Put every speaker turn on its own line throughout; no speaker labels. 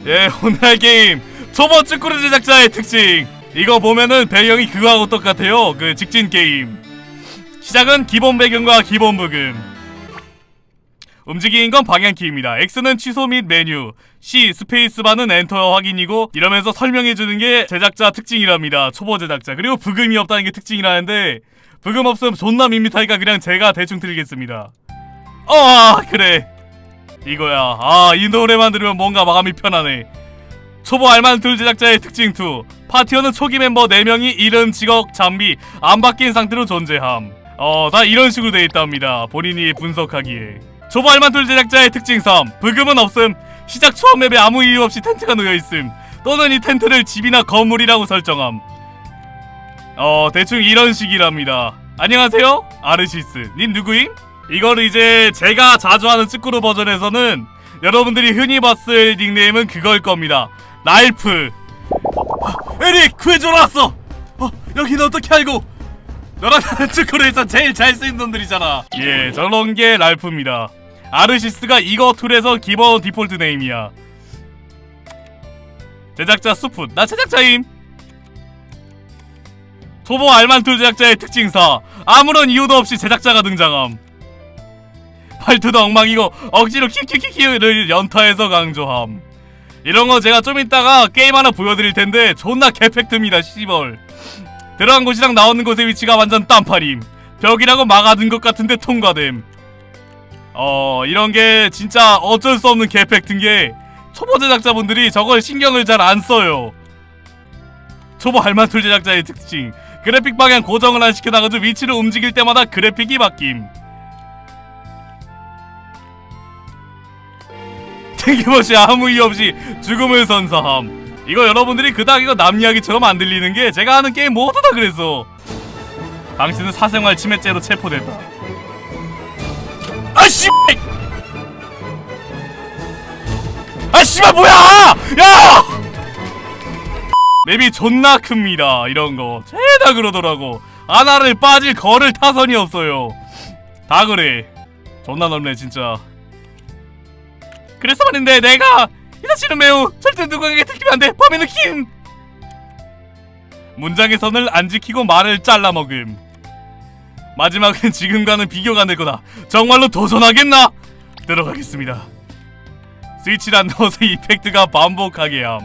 예, 오늘 게임 초보 쭈꾸루 제작자의 특징. 이거 보면은 배경이 그거하고 똑같아요. 그 직진 게임. 시작은 기본 배경과 기본 부금. 움직이는 건 방향키입니다. X는 취소 및 메뉴, C 스페이스바는 엔터 확인이고, 이러면서 설명해주는 게 제작자 특징이랍니다. 초보 제작자. 그리고 부금이 없다는 게 특징이라는데, 부금 없으면 존나 밋밋하니까 그냥 제가 대충 드리겠습니다. 그래 이거야. 이 노래만 들으면 뭔가 마음이 편하네. 초보 알만툴 제작자의 특징 2. 파티원은 초기 멤버 4명이 이름, 직업, 장비 안 바뀐 상태로 존재함. 다 이런 식으로 돼 있답니다. 본인이 분석하기에. 초보 알만툴 제작자의 특징 3. 부금은 없음. 시작 처음 맵에 아무 이유 없이 텐트가 놓여있음. 또는 이 텐트를 집이나 건물이라고 설정함. 대충 이런 식이랍니다. 안녕하세요, 아르시스. 님 누구임? 이거를 이제 제가 자주 하는 쭈꾸루 버전에서는 여러분들이 흔히 봤을 닉네임은 그걸 겁니다. 랄프. 에릭, 구해주러 왔어. 여기는 어떻게 알고? 너랑 나는 쭈꾸루에서 제일 잘 쓰는 놈들이잖아. 예, 저런 게 랄프입니다. 아르시스가 이거 툴에서 기본 디폴트 네임이야. 제작자 수풋. 나 제작자임. 초보 알만툴 제작자의 특징 4. 아무런 이유도 없이 제작자가 등장함. 말투도 엉망이고 억지로 키키키키를 연타해서 강조함. 이런거 제가 좀 이따가 게임 하나 보여드릴텐데 존나 개팩트입니다. 시벌. 들어간 곳이랑 나오는 곳의 위치가 완전 딴파림. 벽이라고 막아둔 것 같은데 통과됨. 이런게 진짜 어쩔 수 없는 개팩트인게 초보 제작자분들이 저걸 신경을 잘 안 써요. 초보 알만툴 제작자의 특징. 그래픽 방향 고정을 안 시켜놔가지고 위치를 움직일 때마다 그래픽이 바뀜. 튕김없이 아무 이유 없이 죽음을 선사함. 이거 여러분들이 그닥 이거 남 이야기처럼 안 들리는게 제가 하는 게임 모두 다 그랬어. 당신은 사생활 침해죄로 체포됐다. 아씨! 아씨발 뭐야! 야! 맵이 존나 큽니다. 이런거 죄다 그러더라고. 하나를 빠질 거를 타선이 없어요. 다 그래. 존나 넓네 진짜. 그래서 말인데 내가 이 사실은 매우 절대 누구에게 들키면 안돼. 범인 느낌. 문장의 선을 안 지키고 말을 잘라먹음. 마지막은 지금과는 비교가 안 될 거다. 정말로 도전하겠나? 들어가겠습니다. 스위치를 안 넣어서 이펙트가 반복하게 함.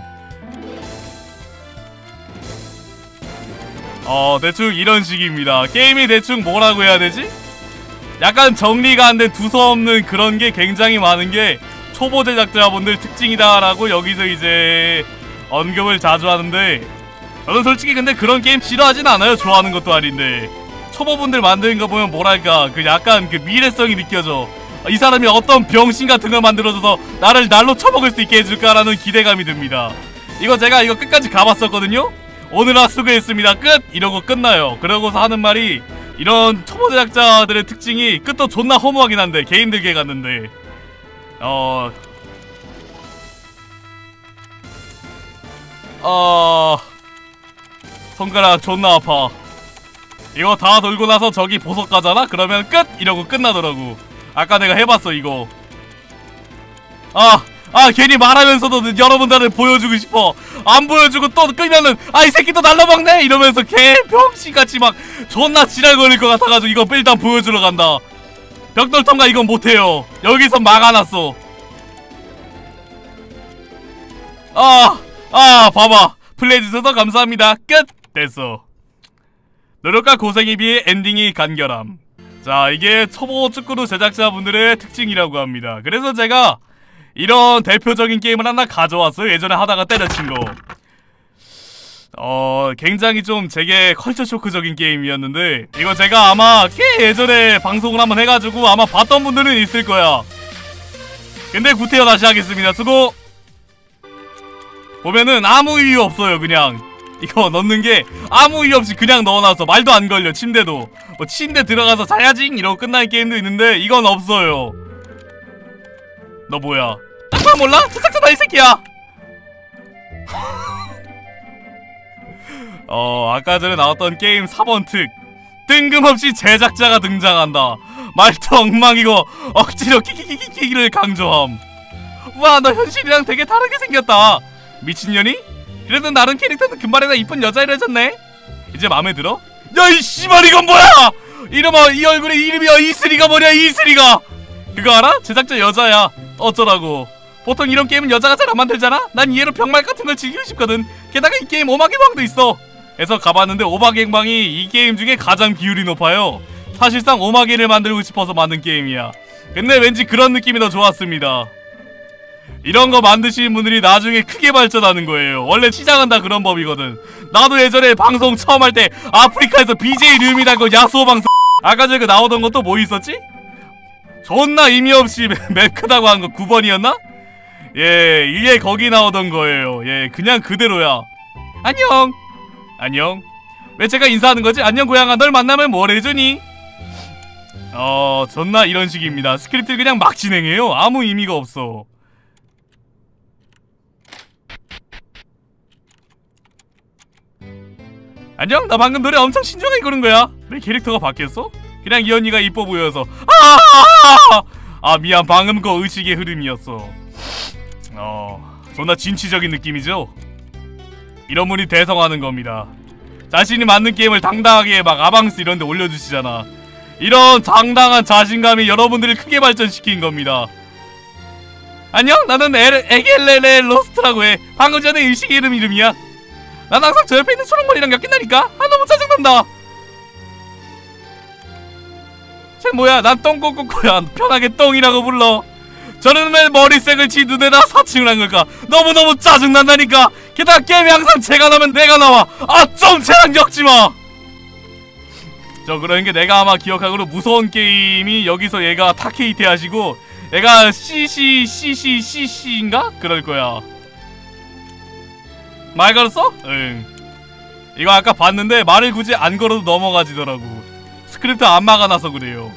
대충 이런 식입니다. 게임이 대충 뭐라고 해야 되지? 약간 정리가 안 된 두서없는 그런 게 굉장히 많은 게 초보 제작자분들 특징이다라고 여기서 이제 언급을 자주 하는데, 저는 솔직히 근데 그런 게임 싫어하진 않아요. 좋아하는 것도 아닌데 초보분들 만드는 거 보면 뭐랄까 그 약간 그 미래성이 느껴져. 이 사람이 어떤 병신 같은 걸 만들어줘서 나를 날로 쳐먹을 수 있게 해줄까라는 기대감이 듭니다. 이거 제가 이거 끝까지 가봤었거든요. 오늘아 수고했습니다 끝! 이러고 끝나요. 그러고서 하는 말이, 이런 초보 제작자들의 특징이 끝도 존나 허무하긴 한데 개인들게 갔는데 손가락 존나 아파. 이거 다 돌고 나서 저기 보석 가잖아? 그러면 끝! 이러고 끝나더라고. 아까 내가 해봤어 이거. 괜히 말하면서도 여러분들을 보여주고 싶어. 안 보여주고 또 끄면은 이 새끼 또 날라먹네! 이러면서 개 병신같이 막 존나 지랄 걸릴 것 같아가지고 이거 일단 보여주러 간다. 벽돌 통과 이건 못해요. 여기서 막아놨어. 봐봐. 플레이해주셔서 감사합니다. 끝! 됐어. 노력과 고생에 비해 엔딩이 간결함. 자, 이게 초보 쭈꾸루 제작자분들의 특징이라고 합니다. 그래서 제가 이런 대표적인 게임을 하나 가져왔어요. 예전에 하다가 때려친 거. 굉장히 좀 제게 컬처 쇼크적인 게임이었는데, 이거 제가 아마 꽤 예전에 방송을 한번 해가지고 아마 봤던 분들은 있을 거야. 근데 구태여 다시 하겠습니다. 수고! 보면은 아무 이유 없어요. 그냥 이거 넣는 게 아무 이유 없이 그냥 넣어놔서 말도 안 걸려. 침대도 뭐 침대 들어가서 자야지 이러고 끝나는 게임도 있는데 이건 없어요. 너 뭐야? 딱 몰라? 제작자다 이 새끼야. 아까 전에 나왔던 게임 4번 특. 뜬금없이 제작자가 등장한다. 말도 엉망이고 억지로 키키키키키를 강조함. 우와, 너 현실이랑 되게 다르게 생겼다. 미친년이? 그래도 나름 캐릭터는 금발에다 이쁜 여자이라졌네. 이제 마음에 들어? 야, 이 씨발, 이건 뭐야! 이름아, 이 얼굴에 이름이야. 이슬이가 뭐냐, 이슬이가! 그거 알아? 제작자 여자야. 어쩌라고. 보통 이런 게임은 여자가 잘 안 만들잖아? 난 이해로 병말 같은 걸 즐기고 싶거든. 게다가 이 게임 오마개 방도 있어. 그래서 가봤는데 오마개 방이 이 게임 중에 가장 비율이 높아요. 사실상 오마개를 만들고 싶어서 만든 게임이야. 근데 왠지 그런 느낌이 더 좋았습니다. 이런 거 만드시는 분들이 나중에 크게 발전하는 거예요. 원래 시작은 다 그런 법이거든. 나도 예전에 방송 처음 할 때 아프리카에서 BJ 룸이라고 야수호 방송 아까 전에 나오던 것도 뭐 있었지? 존나 의미 없이 맵 크다고 한 거 9번이었나? 예, 이게 거기 나오던 거예요. 예, 그냥 그대로야. 안녕. 안녕. 왜 제가 인사하는 거지? 안녕 고양아, 널 만나면 뭘 해주니? 존나 이런 식입니다. 스크립트를 그냥 막 진행해요. 아무 의미가 없어. 안녕? 나 방금 노래 엄청 신중하게 고른 거야. 내 캐릭터가 바뀌었어? 그냥 이 언니가 이뻐 보여서. 미안, 방금 거 의식의 흐름이었어. 존나 진취적인 느낌이죠? 이런 분이 대성하는 겁니다. 자신이 만든 게임을 당당하게 막 아방스 이런 데 올려주시잖아. 이런 당당한 자신감이 여러분들을 크게 발전시킨 겁니다. 안녕? 나는 에겔레레 로스트라고 해. 방금 전에 의식의 이름이야. 난 항상 저 옆에 있는 초록머리랑 엮인다니까? 너무 짜증난다. 쟤 뭐야? 난 똥꼬꼬꼬야. 편하게 똥이라고 불러. 저는 왜 머리색을 지 눈에다 사칭을 한 걸까? 너무너무 짜증난다니까. 게다가 게임에 항상 쟤가 나면 내가 나와. 좀 쟤랑 엮지마. 그러니까 내가 아마 기억하기로 무서운 게임이 여기서 얘가 타케이테 하시고 얘가 CC인가? 그럴 거야. 말 걸었어? 응. 이거 아까 봤는데 말을 굳이 안 걸어도 넘어가지더라고. 스크립트 안 막아놔서 그래요.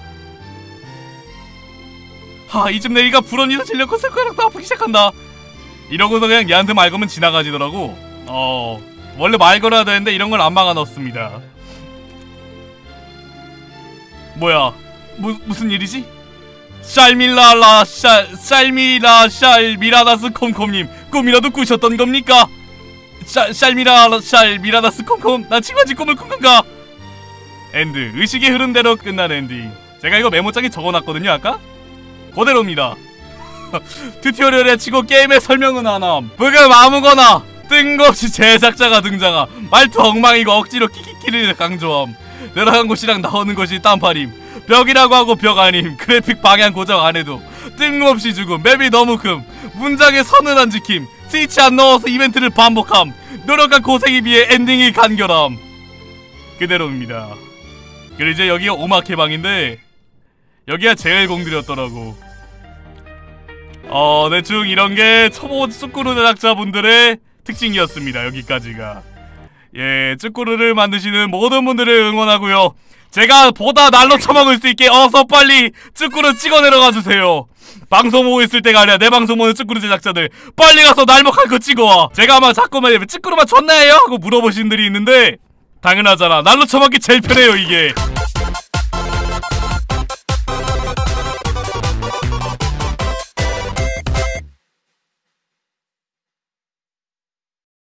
이쯤 내리가 불언니도 질렸고 손가락도 아프기 시작한다. 이러고서 그냥 얘한테 말 걸면 지나가지더라고. 원래 말 걸어야 되는데 이런 걸 안 막아놨습니다. 뭐야? 무슨 일이지? 샬미라다스 콤콤님, 꿈이라도 꾸셨던 겁니까? 샬미라다스 콤콤, 나 지금 아직 꿈을 꾼 건가? 엔드. 의식의 흐름대로 끝난 엔딩. 제가 이거 메모장에 적어놨거든요 아까? 그대로입니다. 튜토리얼에 치고 게임의 설명은 안함. 부금 아무거나. 뜬금없이 제작자가 등장함. 말투 엉망이고 억지로 키키키를 강조함. 내려간 곳이랑 나오는 것이 딴판임. 벽이라고 하고 벽 아님. 그래픽 방향 고정 안해도 뜬금없이 죽음. 맵이 너무 큼. 문장에 선을 안 지킴. 스위치 안 넣어서 이벤트를 반복함. 노력한 고생에 비해 엔딩이 간결함. 그대로입니다. 그리고 이제 여기가 오마케 방인데 여기가 제일 공들였더라고. 대충 이런게 초보 쭈꾸루 제작자분들의 특징이었습니다. 여기까지가. 예, 쭈꾸루를 만드시는 모든 분들을 응원하고요. 제가 보다 날로 처먹을 수 있게 어서 빨리 쭈꾸루 찍어 내려가주세요. 방송 보고 있을 때가 아니라 내 방송 보는 쭈꾸루 제작자들 빨리 가서 날먹할 거 찍어와. 제가 아마 자꾸만 쭈꾸루만 존나 해요? 하고 물어보신 분들이 있는데 당연하잖아. 날로 처먹기 제일 편해요 이게.